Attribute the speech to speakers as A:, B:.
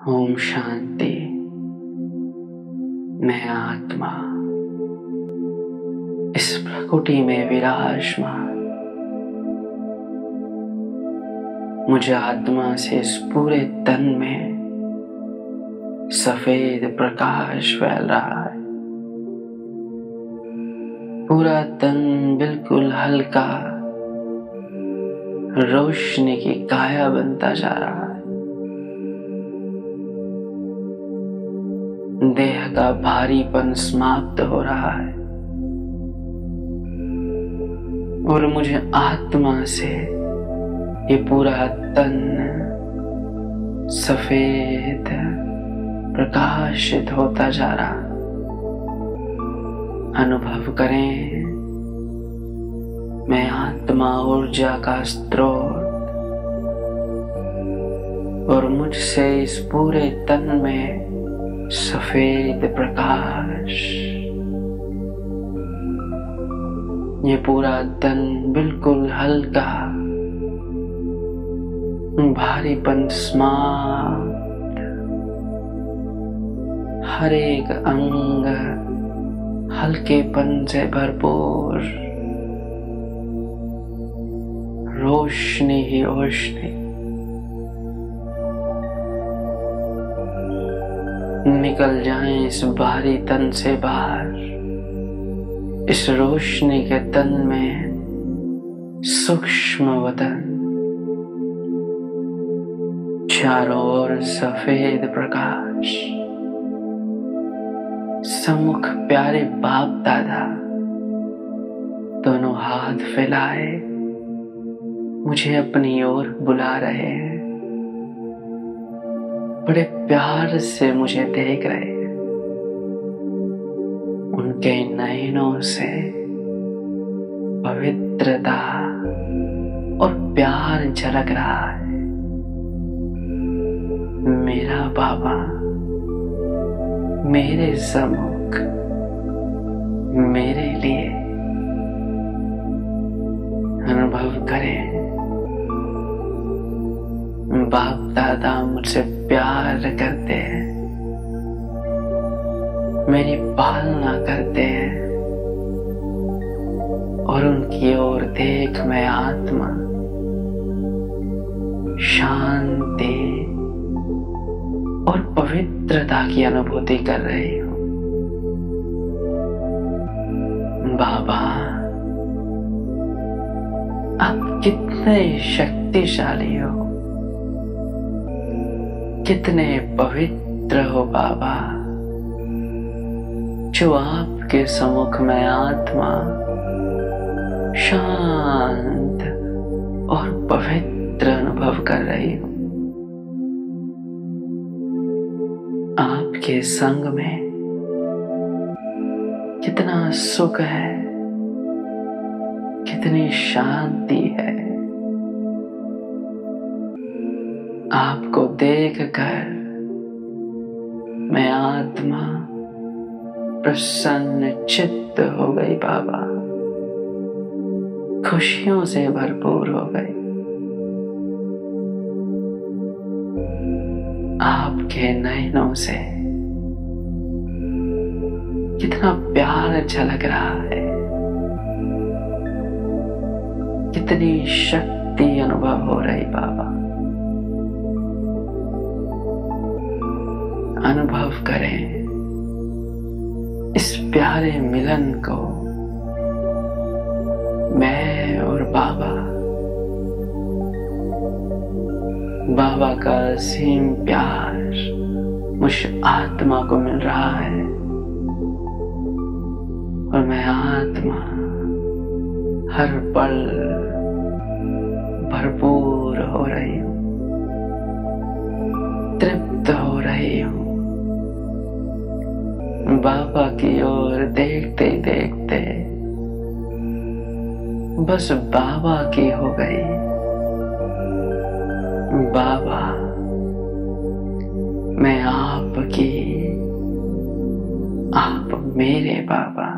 A: ओम शांति। मैं आत्मा इस प्रकृति में विराजमान। मुझे आत्मा से इस पूरे तन में सफेद प्रकाश फैल रहा है। पूरा तन बिल्कुल हल्का रोशनी की काया बनता जा रहा है। देह का भारीपन समाप्त हो रहा है और मुझे आत्मा से ये पूरा तन सफेद प्रकाशित होता जा रहा। अनुभव करें, मैं आत्मा ऊर्जा का स्रोत और मुझसे इस पूरे तन में सफेद प्रकाश। ये पूरा तन बिल्कुल हल्का भारीपन समाप्त। हर एक अंग हल्केपन से भरपूर। रोशनी ही रोशनी। निकल जाएं इस भारी तन से बाहर। इस रोशनी के तन में सूक्ष्म वतन, चारों ओर सफेद प्रकाश। सम्मुख प्यारे बाप दादा दोनों हाथ फैलाए मुझे अपनी ओर बुला रहे हैं। बड़े प्यार से मुझे देख रहे हैं। उनके नयनों से पवित्रता और प्यार झलक रहा है। मेरा बाबा मेरे सम्मुख मेरे लिए। अनुभव करें, बाप दादा मुझसे प्यार करते हैं, मेरी पालना करते हैं और उनकी ओर देख मैं आत्मा शांति और पवित्रता की अनुभूति कर रही हूँ। बाबा, आप कितने शक्तिशाली हो, कितने पवित्र हो बाबा, जो आपके सम्मुख में आत्मा शांत और पवित्र अनुभव कर रही हूं। आपके संग में कितना सुख है, कितनी शांति है। आपको देखकर मैं आत्मा प्रसन्न चित्त हो गई बाबा, खुशियों से भरपूर हो गई। आपके नयनों से कितना प्यार झलक रहा है, कितनी शक्ति अनुभव हो रही बाबा। अनुभव करें इस प्यारे मिलन को। मैं और बाबा, बाबा का असीम प्यार मुझ आत्मा को मिल रहा है और मैं आत्मा हर पल भरपूर हो रही हूँ, तृप्त हो रही हूँ। बाबा की ओर देखते देखते बस बाबा की हो गई। बाबा, मैं आपकी, आप मेरे बाबा।